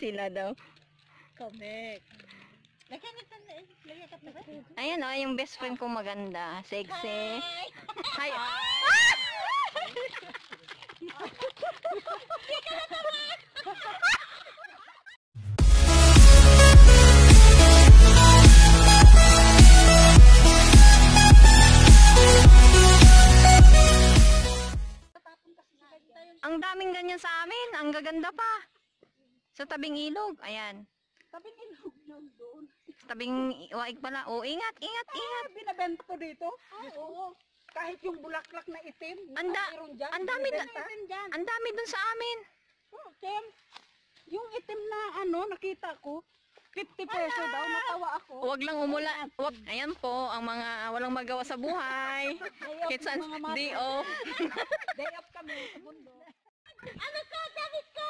sila daw. Correct. Ayan o, yung best friend kong maganda. Sexy. Hi! Ang daming ganyan sa amin. Ang gaganda pa. Sa tabing ilog. Ayan. Tabing ilog lang doon. Sa tabing waig pala. O, ingat, ingat, ingat. Binabenta ko dito. Oo. Kahit yung bulaklak na itim. Ang dami ang dami dun sa amin. Kim, yung itim na nakita ko, 50 peso daw, natawa ako. Huwag lang umulan. Wag. Ayan po, ang mga walang magawa sa buhay. Kahit saan, day off. Day off kami sa bundok. Ano ka? David ko!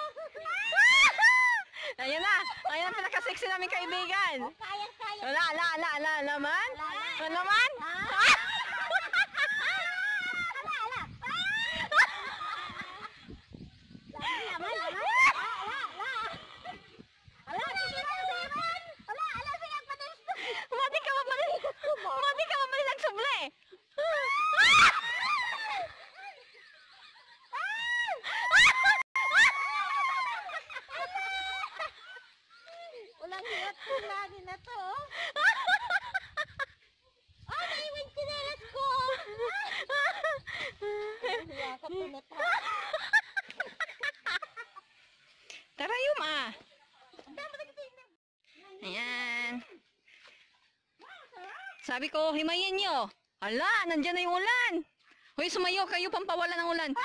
Ayan na. Ayan ang pinaka-sexy namin kaibigan. Kaya. Ala naman? Ano naman? Mati ka mabalik nagsuble. Walang hirap kung lagi na to. Naiwan sinelas ko. Yakap ko na to. Tara yung Ayan. Sabi ko, himayin nyo. Hala, nandyan na yung ulan. Hoy, sumayo kayo, pampawala ng ulan.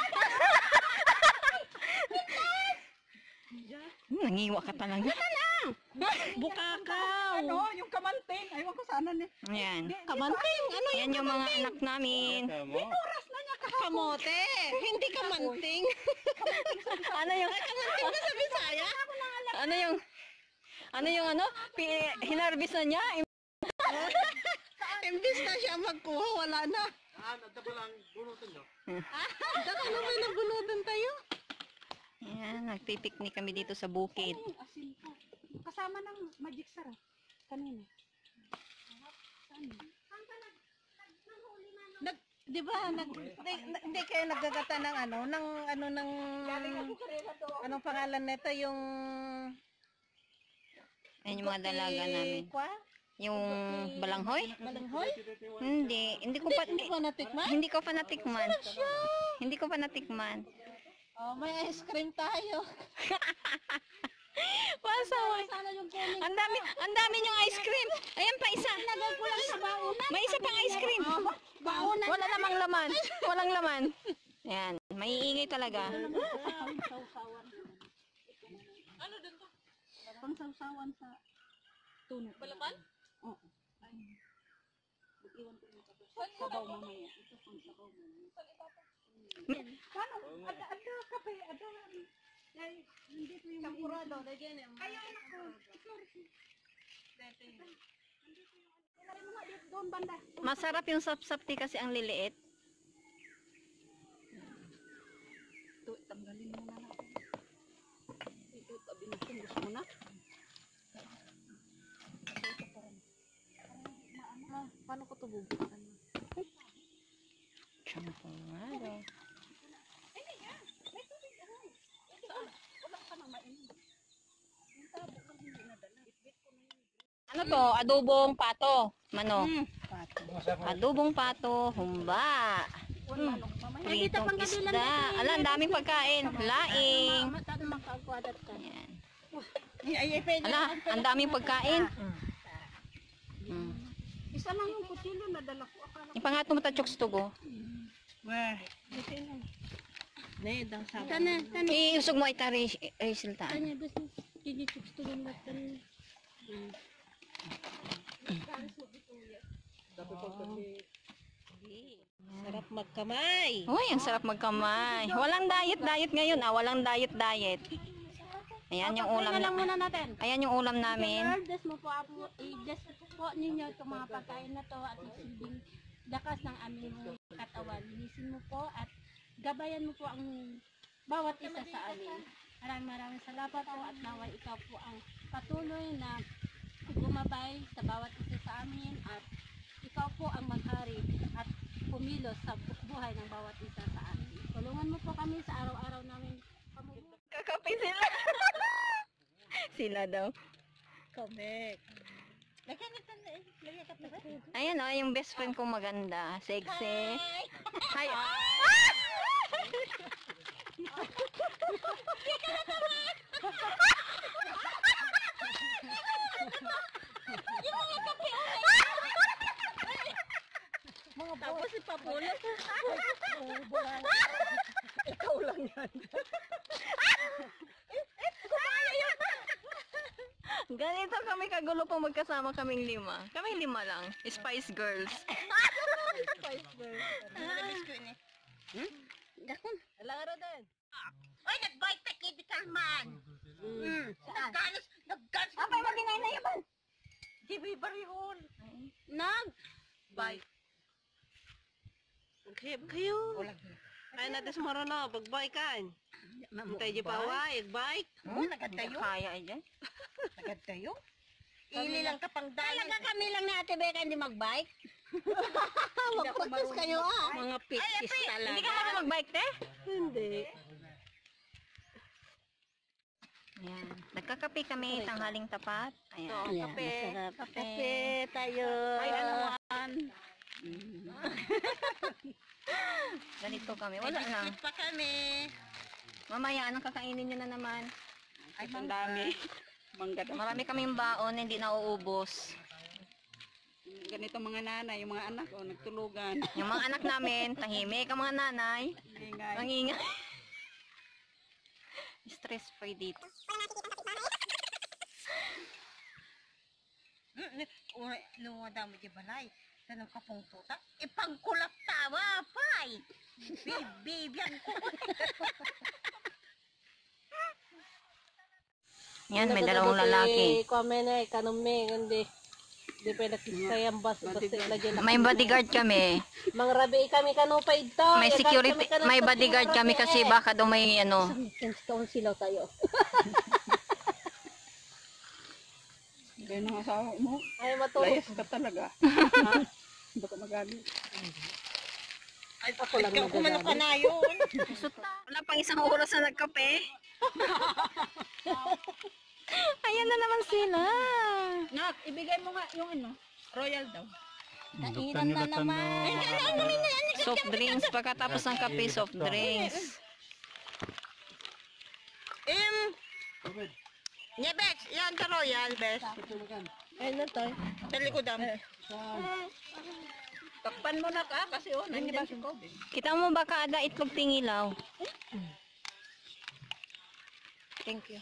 Nangiwa ka talaga. Bukakaw. Yung kamanting. Aywan ko sana ni. Ayan. Kamanting? Ayan yung mga anak namin. Oras na niya kahapon. Kamote. Hindi kamanting. Ano yung... Kamanting na sa Bisaya? Ano yung hinarbis na niya? Imbis na siya magkuha, wala na. Nagda pa lang bunutan nyo. Daka na may nabunutan tayo. Ayan, nagpipiknik kami dito sa bukid. Asin pa. Kasama ng magic sarap. Kanina. Di ba, hindi kayo naggagata ng anong pangalan nito, yung... Ayan yung mga dalaga namin. Yung balanghoy? Balanghoy? Hindi ko pa natikman. Hindi ko pa natikman. Oh, may ice cream tayo. Sana yung kuning. Ang dami yung ice cream. Ayan pa isa. May isa pang ice cream. Wala namang laman. Walang laman. Ayan, maiingay talaga. Ano din to? Pangsawsawan sa tuno. Balapan? Oo. Iwan ko yung sabaw mamaya. Ito pang sabaw mamaya. Paano? Ada kape, ada. Hindi ko yung kampurado. Ayaw na ko. Doon banda. Masarap yung sapsapti kasi ang liliit. Ito, tanggalin mo na natin. Ito, binutungos mo na. Paano ko ito bubukan? Champurado. Ano to? Adobong pato. Mano? Adobong pato. Humba. Pritong isda. Ala, ang daming pagkain. Laing. Ayan. Ala, ang daming pagkain. Isa lang yung kutsilyo na dala ko. Ipangat mo ta-choks to go. Wah. Tana. Iusog mo ita resulta. Tanya basta choks to lang natin. Sarap magkamay. Uy, ang sarap magkamay. Walang diet ngayon. Walang diet. Ayan yung ulam natin. Ayan yung ulam namin. Just mo po ninyo itong mga pagkain na to at isilbing lakas ng aming katawan. Linisin mo po at gabayan mo po ang bawat isa sa amin. Maraming salamat po at naway ikaw po ang patuloy na gumabay sa bawat isa sa amin at ikaw po ang maghari at pumilos sa buhay ng bawat isa sa amin. Tulungan mo po kami sa araw-araw namin pamumuhay. Kakapi sila. Sila daw. Correct. Lagyan ito na eh. Lagyan ka pa. Ayan o, yung best friend kong maganda. Sexy. Hi. Tapos ipapulot. Ikaw lang yan. Ganito kami kagulo pang magkasama kaming 5. Kaming 5 lang. Spice Girls. Spice Girls. Dakon. Alaro din. Oy, nag-bike ka, Kitty Kalman. Nagganos. Apay, magingay na yaman. Di ba barihon? Bye. Okay, kayo. Ay, natas mo rin na, pag-bike ka. Mantay di pa away, bike. Nagatayo. Kaya ay dyan. Nagatayo? Ili lang kapang dahil. Talaga kami lang ni Ate Becca hindi mag-bike. Mag-practice kayo Mga pikis talaga. Hindi ka marunong mag-bike, te? Hindi. Ayan. Nagkakape kami, tanghaling tapat. Ayan. Kape. Kape tayo. Ay, ano man. Ganito kami. Wala lang. Biskit pa kami. Mamaya, anong kakainin nyo na naman? Ay, ang dami. Marami kaming baon, hindi nauubos. Ganito mga nanay, yung mga anak, nagtulugan. Yung mga anak namin, tahimik ang mga nanay. Ingay. Ang ingay. Stress free dito. Lumada mo di balay. Tanong ka pong tuta. Ipangkulap tawa, pay. Bibigyan ko. Yan, may dalawang lalaki. Kami na kanumi hindi. Di pa nakisayang bas lagyan. May bodyguard kami. Mang rabi kami kanupay ito. May security, may bodyguard kami kasi baka daw may ano. Kaun silaw tayo. Ganyan ang asawa mo. Ay matulog. Layas ka talaga. Hindi ka magalit. Ay ako lang Ikaw kumano ka na yun. Wala pang isang oras na nagkape. Ayan na naman sila. Nak, ibigay mo nga yung ano, royal daw. Kainan na naman. Soft drinks. Pagkatapos ng kape, soft drinks. Nye, Bex, yan ka royal, Bex. Ay na tayo. Sa likodan. Takpan mo na ka kasi nandiyan si Kobe. Kita mo ba kada itlog tingilaw? Thank you.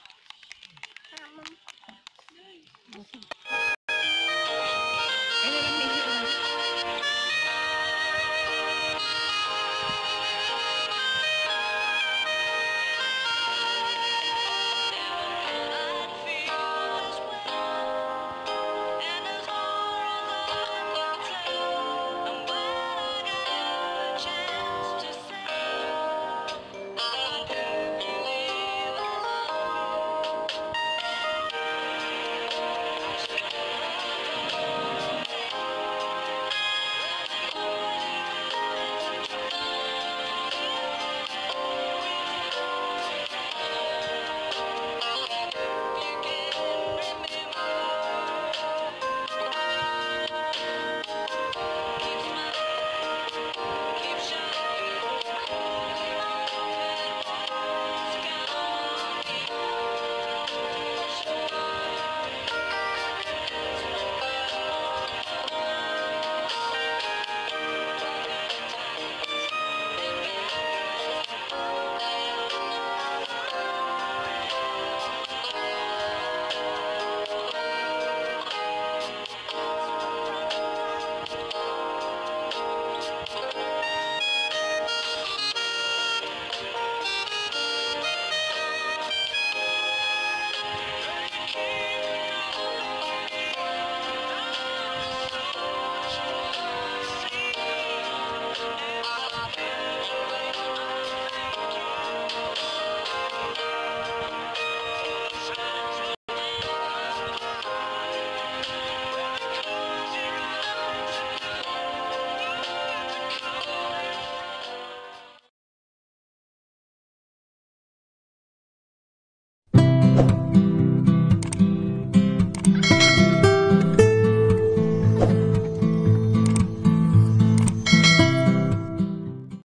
Bye.